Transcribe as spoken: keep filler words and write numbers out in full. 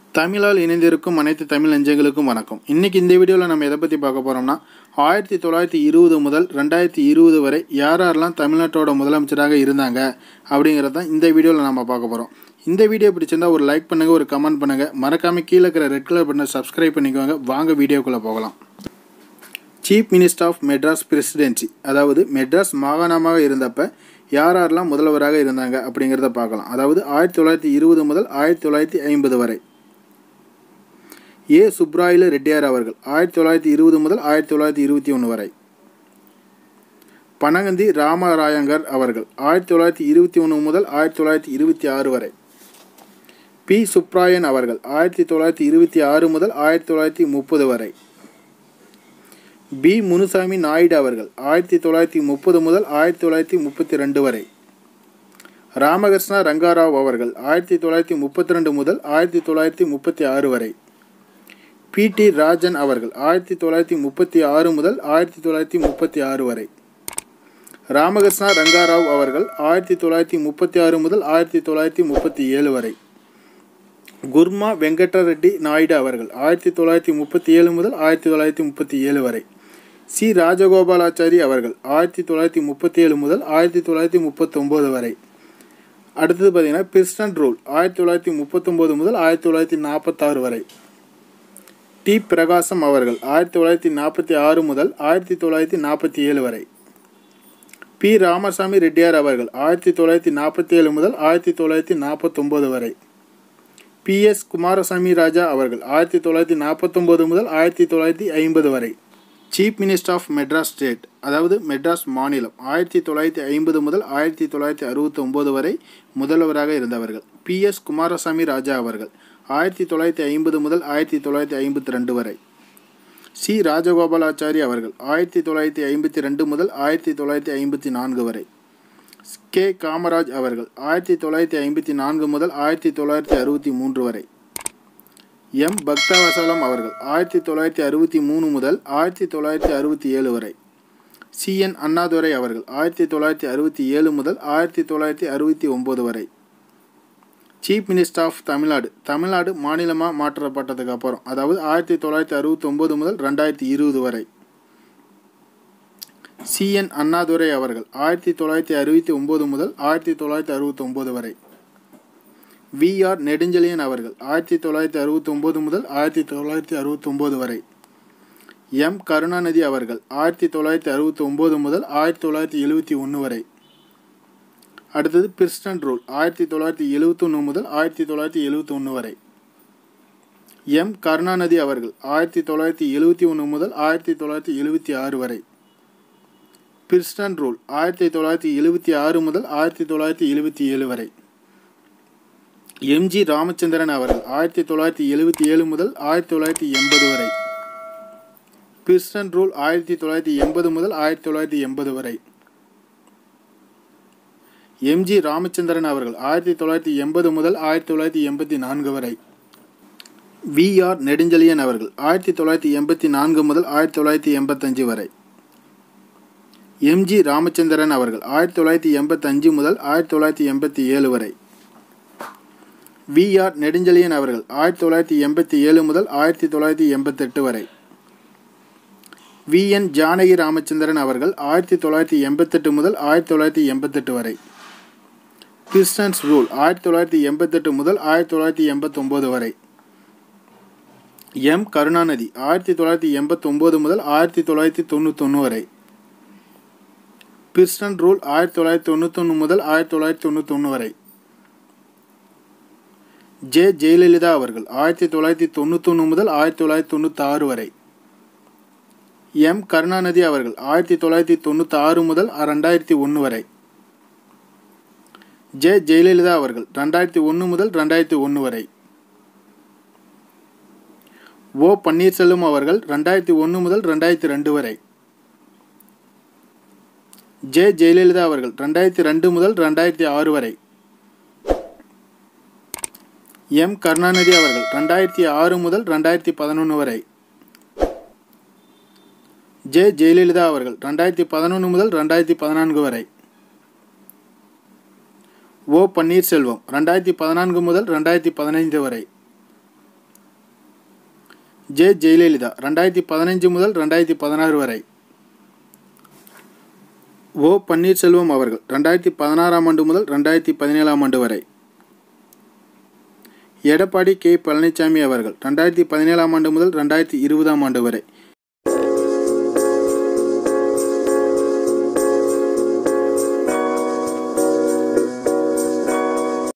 தமிழால் இணைந்திருக்கும் அனைத்து தமிழ் நெஞ்சங்களுக்கும் வணக்கம். இன்றைக்கி இந்த வீடியோவில் நம்ம எதை பற்றி பார்க்க போகிறோம்னா, ஆயிரத்தி தொள்ளாயிரத்தி இருபது முதல் ரெண்டாயிரத்தி இருபது வரை யார் யாரெல்லாம் தமிழ்நாட்டோட முதலமைச்சராக இருந்தாங்க அப்படிங்கிறது தான் இந்த வீடியோவில் நம்ம பார்க்க போகிறோம். இந்த வீடியோ பிடிச்சிருந்தால் ஒரு லைக் பண்ணுங்கள், ஒரு கமெண்ட் பண்ணுங்கள், மறக்காமல் கீழே இருக்கிற ரெட் கலர் பட்டனை சப்ஸ்கிரைப் பண்ணிக்கோங்க. வாங்க வீடியோக்குள்ளே போகலாம். Chief minister of Madras presidency, அதாவது மெட்ராஸ் மாகாணமாக இருந்தப்போ யார் யாரெல்லாம் முதல்வராக இருந்தாங்க அப்படிங்கிறத பார்க்கலாம். அதாவது ஆயிரத்தி தொள்ளாயிரத்தி இருபது முதல் ஆயிரத்தி தொள்ளாயிரத்தி ஐம்பது வரை ஏ சுப்ராயில ரெட்டியார் அவர்கள் ஆயிரத்தி தொள்ளாயிரத்தி இருபது முதல் ஆயிரத்தி தொள்ளாயிரத்தி இருபத்தி ஒன்று வரை. பனகந்தி ராமராயங்கர் அவர்கள் ஆயிரத்தி தொள்ளாயிரத்தி இருபத்தி ஒன்று முதல் ஆயிரத்தி தொள்ளாயிரத்தி இருபத்தி ஆறு வரை. பி சுப்ராயன் அவர்கள் ஆயிரத்தி தொள்ளாயிரத்தி இருபத்தி ஆறு முதல் ஆயிரத்தி தொள்ளாயிரத்தி முப்பது வரை. பி முனுசாமி நாயுடு அவர்கள் ஆயிரத்தி தொள்ளாயிரத்தி முப்பது முதல் ஆயிரத்தி தொள்ளாயிரத்தி முப்பத்தி ரெண்டு வரை. ராமகிருஷ்ணா ரங்காராவ் அவர்கள் ஆயிரத்தி தொள்ளாயிரத்தி முப்பத்தி ரெண்டு முதல் ஆயிரத்தி தொள்ளாயிரத்தி முப்பத்தி ஆறு வரை. பி டி ராஜன் அவர்கள் ஆயிரத்தி தொள்ளாயிரத்தி முப்பத்தி ஆறு முதல் ஆயிரத்தி தொள்ளாயிரத்தி முப்பத்தி ஆறு வரை. ராமகிருஷ்ணா ரங்காராவ் அவர்கள் ஆயிரத்தி தொள்ளாயிரத்தி முப்பத்தி ஆறு முதல் ஆயிரத்தி தொள்ளாயிரத்தி முப்பத்தி ஏழு வரை. குர்மா வெங்கட்ட ரெட்டி நாயுடு அவர்கள் ஆயிரத்தி தொள்ளாயிரத்தி முப்பத்தி ஏழு முதல் ஆயிரத்தி தொள்ளாயிரத்தி முப்பத்தி ஏழு வரை. சி ராஜகோபாலாச்சாரி அவர்கள் ஆயிரத்தி தொள்ளாயிரத்தி முப்பத்தி ஏழு முதல் ஆயிரத்தி தொள்ளாயிரத்தி முப்பத்தி ஒம்பது வரை. அடுத்தது பார்த்தீங்கன்னா பிரிஸ்டன் ரூல் ஆயிரத்தி தொள்ளாயிரத்தி முப்பத்தொம்போது முதல் ஆயிரத்தி தொள்ளாயிரத்தி நாற்பத்தாறு வரை. டி பிரகாசம் அவர்கள் ஆயிரத்தி தொள்ளாயிரத்தி நாற்பத்தி ஆறு முதல் ஆயிரத்தி தொள்ளாயிரத்தி நாற்பத்தி ஏழு வரை. பி ராமசாமி ரெட்டியார் அவர்கள் ஆயிரத்தி தொள்ளாயிரத்தி நாற்பத்தி ஏழு முதல் ஆயிரத்தி தொள்ளாயிரத்தி நாற்பத்தொம்போது வரை. பி எஸ் குமாரசாமி ராஜா அவர்கள் ஆயிரத்தி தொள்ளாயிரத்தி நாற்பத்தொம்போது முதல் ஆயிரத்தி தொள்ளாயிரத்தி ஐம்பது வரை. Chief minister of Madras state, அதாவது மெட்ராஸ் மாநிலம் ஆயிரத்தி தொள்ளாயிரத்தி ஐம்பது முதல் ஆயிரத்தி தொள்ளாயிரத்தி அறுபத்தி ஒம்பது வரை முதல்வராக இருந்தவர்கள். பி எஸ் குமாரசாமி ராஜா அவர்கள் ஆயிரத்தி தொள்ளாயிரத்தி ஐம்பது முதல் ஆயிரத்தி தொள்ளாயிரத்தி ஐம்பத்தி ரெண்டு வரை. சி ராஜகோபாலாச்சாரி அவர்கள் ஆயிரத்தி தொள்ளாயிரத்தி ஐம்பத்தி ரெண்டு முதல் ஆயிரத்தி தொள்ளாயிரத்தி ஐம்பத்தி நான்கு வரை. கே காமராஜ் அவர்கள் ஆயிரத்தி தொள்ளாயிரத்தி ஐம்பத்தி நான்கு முதல் ஆயிரத்தி தொள்ளாயிரத்தி அறுபத்தி மூன்று வரை. எம் பக்தவசலம் அவர்கள் ஆயிரத்தி தொள்ளாயிரத்தி அறுபத்தி மூணு முதல் ஆயிரத்தி தொள்ளாயிரத்தி அறுபத்தி ஏழு வரை. சி என் அண்ணாதுரை அவர்கள் ஆயிரத்தி தொள்ளாயிரத்தி அறுபத்தி ஏழு முதல் ஆயிரத்தி தொள்ளாயிரத்தி அறுபத்தி ஒம்பது வரை. Chief minister of Tamil Nadu, Tamil Nadu மாநிலமாக மாற்றப்பட்டதுக்கு அப்புறம், அதாவது ஆயிரத்தி தொள்ளாயிரத்தி அறுபத்தி ஒம்பது முதல் ரெண்டாயிரத்தி இருபது வரை. சி என் அண்ணாதுரை அவர்கள் ஆயிரத்தி தொள்ளாயிரத்தி அறுபத்தி ஒம்பது முதல் ஆயிரத்தி தொள்ளாயிரத்தி அறுபத்தி ஒம்பது வரை. வி ஆர் நெடுஞ்செழியன் அவர்கள் ஆயிரத்தி தொள்ளாயிரத்தி அறுபத்தி ஒம்பது முதல் ஆயிரத்தி தொள்ளாயிரத்தி அறுபத்தி ஒம்பது வரை. எம் கருணாநிதி அவர்கள் ஆயிரத்தி தொள்ளாயிரத்தி அறுபத்தி ஒம்பது முதல் ஆயிரத்தி தொள்ளாயிரத்தி எழுபத்தி ஒன்று வரை. அடுத்தது பிரிஸ்டன் ரூல் ஆயிரத்தி தொள்ளாயிரத்தி எழுபத்தி ஒன்று முதல் ஆயிரத்தி தொள்ளாயிரத்தி எழுபத்தி ஒன்று வரை. எம் கருணாநிதி அவர்கள் ஆயிரத்தி தொள்ளாயிரத்தி எழுபத்தி ஒன்று முதல் ஆயிரத்தி தொள்ளாயிரத்தி எழுபத்தி ஆறு வரை. பிரிஸ்டன் ரூல் ஆயிரத்தி தொள்ளாயிரத்தி எழுபத்தி ஆறு முதல் ஆயிரத்தி தொள்ளாயிரத்தி எழுபத்தி ஏழு வரை. எம் ஜி ராமச்சந்திரன் அவர்கள் ஆயிரத்தி தொள்ளாயிரத்தி எழுபத்தி ஏழு முதல் ஆயிரத்தி தொள்ளாயிரத்தி எண்பது வரை. பிரிஸ்டன் ரூல் ஆயிரத்தி தொள்ளாயிரத்தி எண்பது முதல் ஆயிரத்தி தொள்ளாயிரத்தி எண்பது வரை. எம் ஜி ராமச்சந்திரன் அவர்கள் ஆயிரத்தி தொள்ளாயிரத்தி எண்பது முதல் ஆயிரத்தி தொள்ளாயிரத்தி எண்பத்தி நான்கு வரை. வி ஆர் நெடுஞ்செழியன் அவர்கள் ஆயிரத்தி தொள்ளாயிரத்தி எண்பத்தி நான்கு முதல் ஆயிரத்தி தொள்ளாயிரத்தி எண்பத்தஞ்சு வரை. எம் ஜி ராமச்சந்திரன் அவர்கள் ஆயிரத்தி தொள்ளாயிரத்தி எண்பத்தஞ்சு முதல் ஆயிரத்தி தொள்ளாயிரத்தி எண்பத்தி ஏழு வரை. வி ஆர் நெடுஞ்செழியன் அவர்கள் ஆயிரத்தி தொள்ளாயிரத்தி எண்பத்தி ஏழு முதல் ஆயிரத்தி தொள்ளாயிரத்தி எண்பத்தெட்டு வரை. வி என் ஜானகி ராமச்சந்திரன் அவர்கள் ஆயிரத்தி தொள்ளாயிரத்தி எண்பத்தெட்டு முதல் ஆயிரத்தி தொள்ளாயிரத்தி எண்பத்தெட்டு வரை. பிரிஸ்டன்ஸ் ரூல் ஆயிரத்தி தொள்ளாயிரத்தி எண்பத்தெட்டு முதல் ஆயிரத்தி தொள்ளாயிரத்தி எண்பத்தொம்போது வரை. எம் கருணாநிதி ஆயிரத்தி தொள்ளாயிரத்தி எண்பத்தொம்போது முதல் ஆயிரத்தி தொள்ளாயிரத்தி தொண்ணூத்தொன்று வரை. பிரிஸ்டன் ரூல் ஆயிரத்தி தொள்ளாயிரத்தி தொண்ணூத்தொன்று முதல் ஆயிரத்தி தொள்ளாயிரத்தி தொண்ணூத்தொன்று வரை. ஜே ஜெயலலிதா அவர்கள் ஆயிரத்தி தொள்ளாயிரத்தி தொண்ணூத்தொன்று முதல் ஆயிரத்தி தொள்ளாயிரத்தி தொண்ணூற்றி ஆறு வரை. எம் கருணாநிதி அவர்கள் ஆயிரத்தி தொள்ளாயிரத்தி தொண்ணூற்றி ஆறு முதல் ரெண்டாயிரத்தி ஒன்று வரை. ஜே ஜெயலலிதா அவர்கள் ரெண்டாயிரத்தி ஒன்று முதல் ரெண்டாயிரத்தி ஒன்று வரை. ஓ பன்னீர்செல்வம் அவர்கள் ரெண்டாயிரத்தி ஒன்று முதல் ரெண்டாயிரத்தி ரெண்டு வரை. ஜே ஜெயலலிதா அவர்கள் ரெண்டாயிரத்தி ரெண்டு முதல் ரெண்டாயிரத்தி ஆறு வரை. எம் கருணாநிதி அவர்கள் ரெண்டாயிரத்தி ஆறு முதல் ரெண்டாயிரத்தி பதினொன்று வரை. ஜே ஜெயலலிதா அவர்கள் ரெண்டாயிரத்தி பதினொன்று முதல் ரெண்டாயிரத்தி பதினான்கு வரை. ஓ பன்னீர்செல்வம் ரெண்டாயிரத்தி பதினான்கு முதல் ரெண்டாயிரத்தி பதினைந்து வரை. ஜெ ஜெயலலிதா ரெண்டாயிரத்தி பதினஞ்சு முதல் ரெண்டாயிரத்தி பதினாறு வரை. ஓ பன்னீர்செல்வம் அவர்கள் ரெண்டாயிரத்தி பதினாறாம் ஆண்டு முதல் ரெண்டாயிரத்தி பதினேழாம் ஆண்டு வரை. எடப்பாடி கே பழனிசாமி அவர்கள் ரெண்டாயிரத்தி பதினேழாம் ஆண்டு முதல் ரெண்டாயிரத்தி இருபதாம் ஆண்டு வரை.